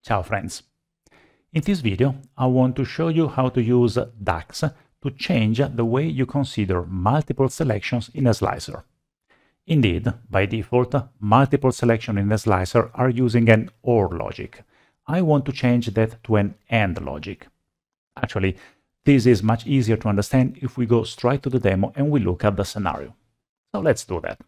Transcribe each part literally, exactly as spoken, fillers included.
Ciao friends! In this video I want to show you how to use DAX to change the way you consider multiple selections in a slicer. Indeed, by default, multiple selections in a slicer are using an OR logic. I want to change that to an AND logic. Actually, this is much easier to understand if we go straight to the demo and we look at the scenario. So let's do that.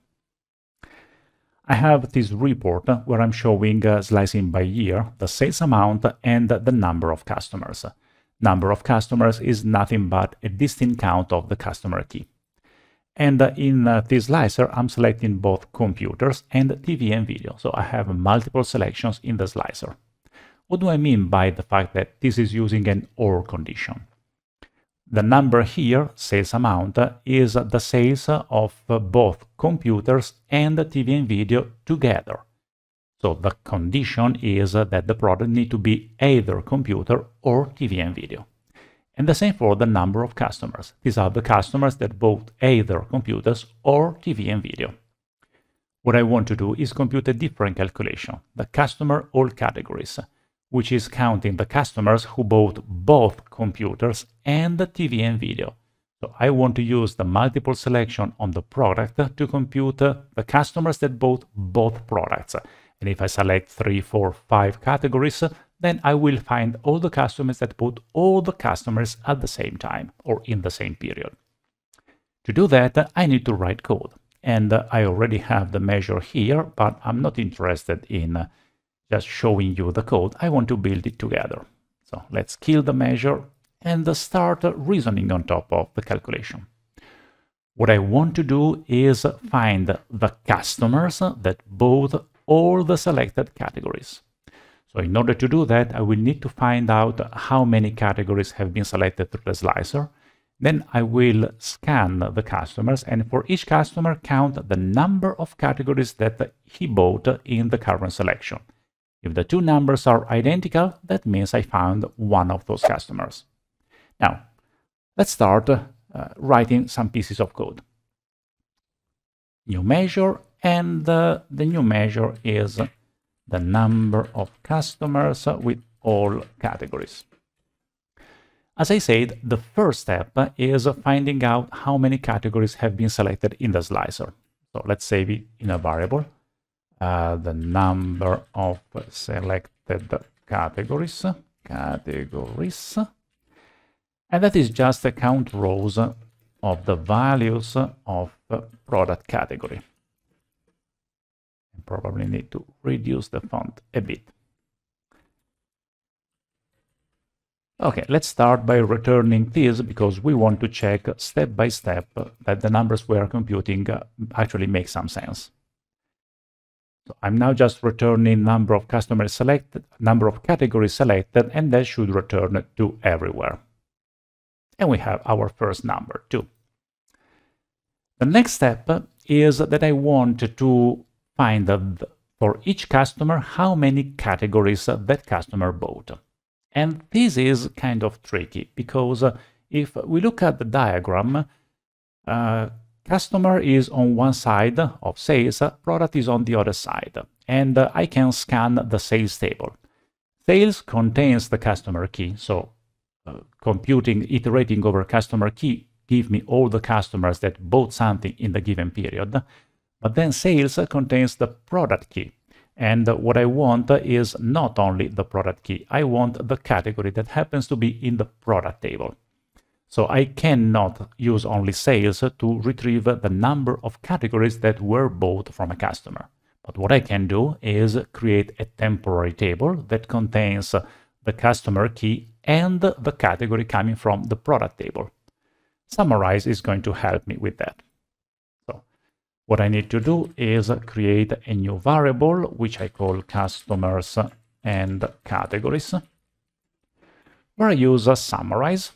I have this report where I'm showing uh, slicing by year, the sales amount and the number of customers. Number of customers is nothing but a distinct count of the customer key. And uh, in uh, this slicer, I'm selecting both computers and T V and video. So I have multiple selections in the slicer. What do I mean by the fact that this is using an OR condition? The number here, sales amount, is the sales of both computers and T V and video together. So the condition is that the product needs to be either computer or T V and video. And the same for the number of customers. These are the customers that bought either computers or T V and video. What I want to do is compute a different calculation, the customer all categories, which is counting the customers who bought both computers and the T V and video. So I want to use the multiple selection on the product to compute the customers that bought both products. And if I select three, four, five categories, then I will find all the customers that bought all the customers at the same time or in the same period. To do that, I need to write code. And I already have the measure here, but I'm not interested in just showing you the code. I want to build it together. So let's kill the measure and start reasoning on top of the calculation. What I want to do is find the customers that bought all the selected categories. So in order to do that, I will need to find out how many categories have been selected through the slicer. Then I will scan the customers and for each customer count the number of categories that he bought in the current selection. If the two numbers are identical, that means I found one of those customers. Now, let's start uh, writing some pieces of code. New measure, and uh, the new measure is the number of customers with all categories. As I said, the first step is finding out how many categories have been selected in the slicer. So let's save it in a variable. Uh, the number of selected categories, categories, and that is just the count rows of the values of the product category. I probably need to reduce the font a bit. Okay, let's start by returning this because we want to check step by step that the numbers we are computing actually make some sense. So I'm now just returning number of customers selected, number of categories selected, and that should return to everywhere. And we have our first number, two. The next step is that I want to find the, for each customer how many categories that customer bought. And this is kind of tricky because if we look at the diagram, uh, customer is on one side of sales, product is on the other side, and uh, I can scan the sales table. Sales contains the customer key, so uh, computing, iterating over customer key give me all the customers that bought something in the given period. But then sales contains the product key, and uh, what I want is not only the product key, I want the category that happens to be in the product table. So I cannot use only sales to retrieve the number of categories that were bought from a customer. But what I can do is create a temporary table that contains the customer key and the category coming from the product table. Summarize is going to help me with that. So what I need to do is create a new variable, which I call customers and categories, where I use a summarize.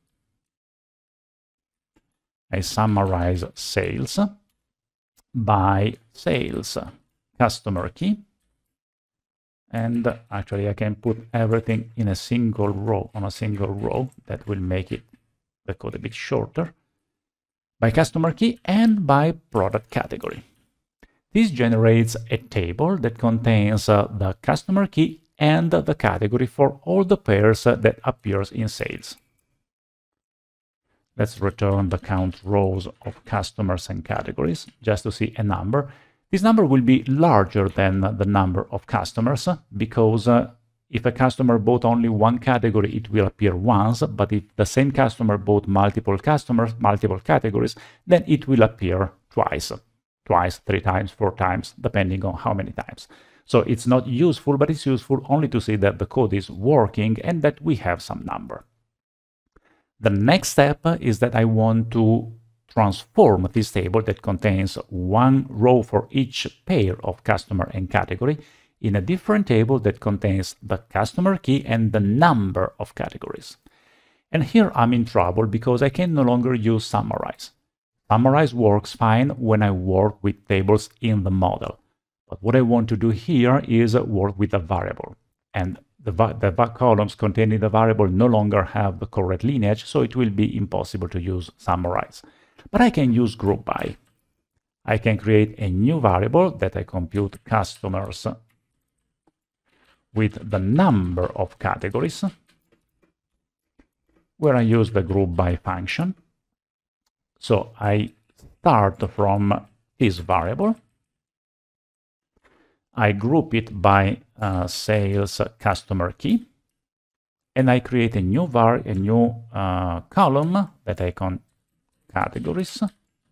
I summarize sales by sales customer key. And actually I can put everything in a single row, on a single row. That will make it the code a bit shorter. By customer key and by product category. This generates a table that contains uh, the customer key and the category for all the pairs that appears in sales. Let's return the count rows of customers and categories just to see a number. This number will be larger than the number of customers because uh, if a customer bought only one category, it will appear once, but if the same customer bought multiple customers, multiple categories, then it will appear twice. Twice, three times, four times, depending on how many times. So it's not useful, but it's useful only to see that the code is working and that we have some number. The next step is that I want to transform this table that contains one row for each pair of customer and category in a different table that contains the customer key and the number of categories. And here I'm in trouble because I can no longer use summarize. Summarize works fine when I work with tables in the model. But what I want to do here is work with a variable. And the, the columns containing the variable no longer have the correct lineage, so it will be impossible to use summarize. But I can use group by. I can create a new variable that I compute customers with the number of categories, where I use the group by function. So I start from this variable. I group it by uh, sales customer key, and I create a new var, a new uh, column that I can categories.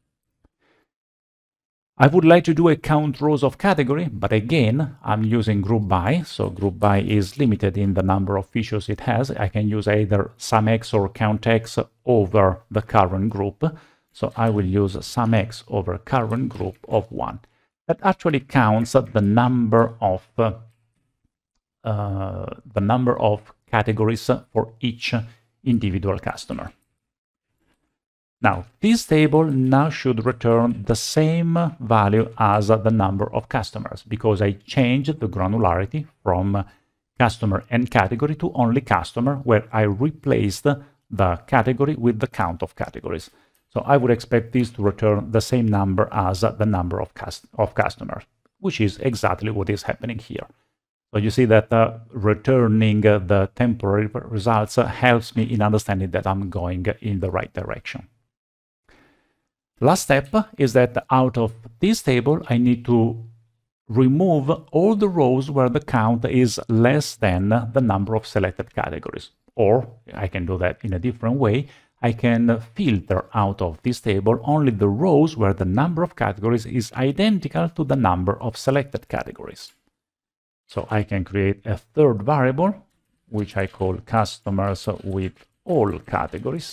I would like to do a count rows of category, but again, I'm using group by, so group by is limited in the number of features it has. I can use either SUMX or COUNTX over the current group, so I will use SUMX over current group of one. That actually counts the number of uh, uh, the number of categories for each individual customer. Now, this table now should return the same value as the number of customers because I changed the granularity from customer and category to only customer, where I replaced the category with the count of categories. So I would expect this to return the same number as the number of, cust of customers, which is exactly what is happening here. So you see that uh, returning uh, the temporary results uh, helps me in understanding that I'm going in the right direction. Last step is that out of this table, I need to remove all the rows where the count is less than the number of selected categories. Or I can do that in a different way. I can filter out of this table only the rows where the number of categories is identical to the number of selected categories. So I can create a third variable, which I call customers with all categories,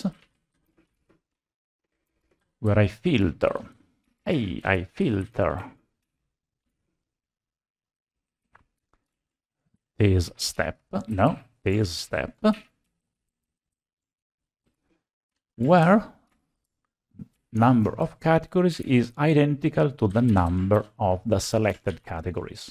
where I filter. Hey, I filter this step, no, this step, where number of categories is identical to the number of the selected categories.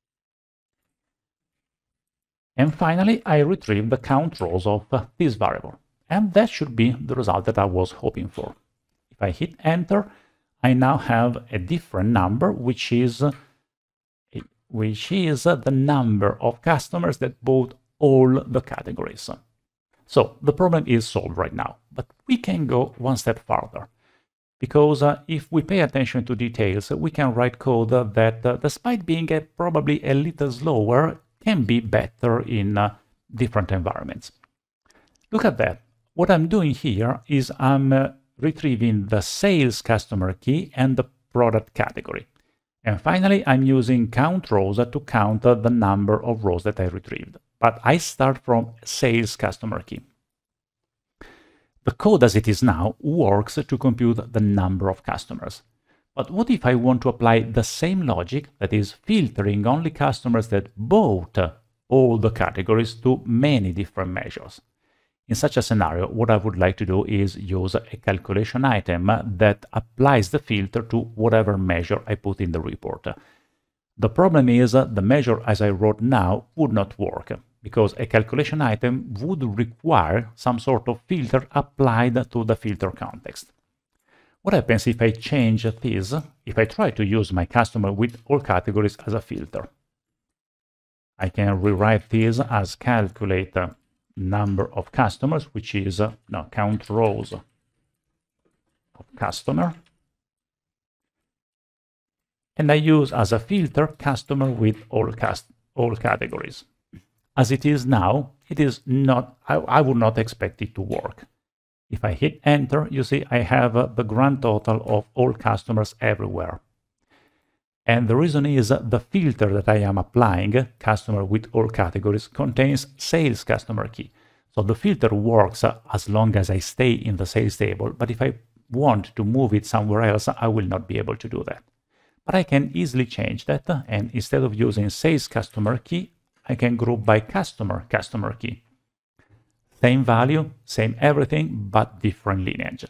And finally, I retrieve the count rows of this variable. And that should be the result that I was hoping for. If I hit enter, I now have a different number, which is, which is the number of customers that bought all the categories. So the problem is solved right now, but we can go one step further. Because uh, if we pay attention to details, we can write code that, uh, despite being a, probably a little slower, can be better in uh, different environments. Look at that. What I'm doing here is I'm uh, retrieving the sales customer key and the product category. And finally, I'm using count rows to count the number of rows that I retrieved. But I start from sales customer key. The code as it is now works to compute the number of customers. But what if I want to apply the same logic, that is filtering only customers that bought all the categories, to many different measures? In such a scenario, what I would like to do is use a calculation item that applies the filter to whatever measure I put in the report. The problem is the measure as I wrote now would not work, because a calculation item would require some sort of filter applied to the filter context. What happens if I change this, if I try to use my customer with all categories as a filter? I can rewrite this as calculate uh, number of customers, which is uh, no, count rows of customer. And I use as a filter customer with all, cast all categories. As it is now, it is not, I, I would not expect it to work. If I hit enter, you see I have uh, the grand total of all customers everywhere. And the reason is uh, the filter that I am applying, customer with all categories, contains sales customer key. So the filter works uh, as long as I stay in the sales table, but if I want to move it somewhere else, I will not be able to do that. But I can easily change that, uh, and instead of using sales customer key, I can group by customer customer key. Same value, same everything, but different lineage.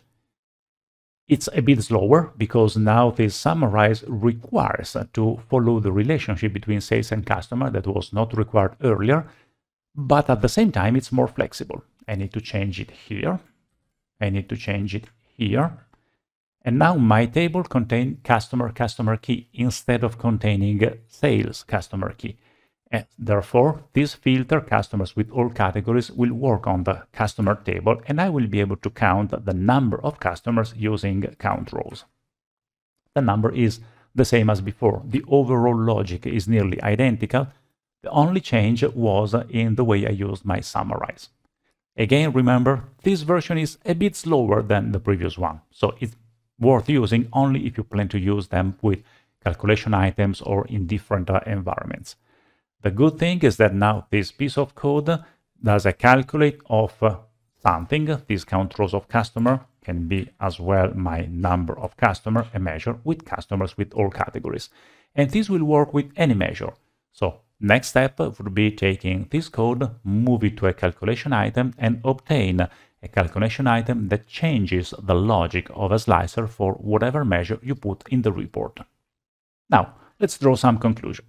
It's a bit slower because now this summarize requires to follow the relationship between sales and customer that was not required earlier, but at the same time it's more flexible. I need to change it here. I need to change it here. And now my table contains customer customer key instead of containing sales customer key. And therefore, this filter, customers with all categories, will work on the customer table, and I will be able to count the number of customers using count rows. The number is the same as before. The overall logic is nearly identical. The only change was in the way I used my summarize. Again, remember, this version is a bit slower than the previous one, so it's worth using only if you plan to use them with calculation items or in different uh, environments. The good thing is that now this piece of code does a calculate of uh, something. These count rows of customer can be as well my number of customer, a measure with customers with all categories. And this will work with any measure. So next step would be taking this code, move it to a calculation item, and obtain a calculation item that changes the logic of a slicer for whatever measure you put in the report. Now, let's draw some conclusion.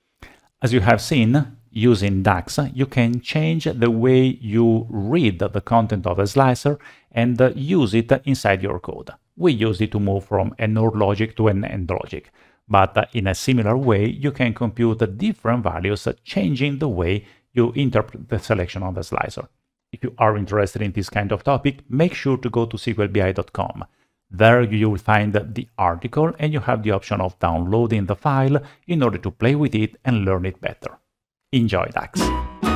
As you have seen, using DAX, you can change the way you read the content of a slicer and use it inside your code. We use it to move from an OR logic to an AND logic, but in a similar way, you can compute different values, changing the way you interpret the selection of the slicer. If you are interested in this kind of topic, make sure to go to S Q L B I dot com. There you will find the article and you have the option of downloading the file in order to play with it and learn it better. Enjoy DAX!